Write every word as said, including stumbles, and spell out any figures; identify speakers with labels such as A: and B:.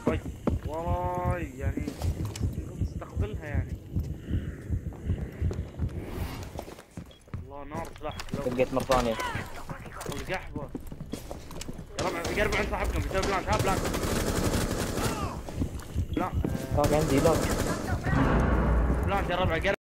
A: وي والله يعني تستقبلها يعني. الله نار سلاح.
B: لقيت مرة ثانية.
A: القحبة يا ربع قرب عند صاحبكم بيسوي بلانت. ها بلانت بلانت
B: اه عندي لا
A: بلانت يا ربع قرب.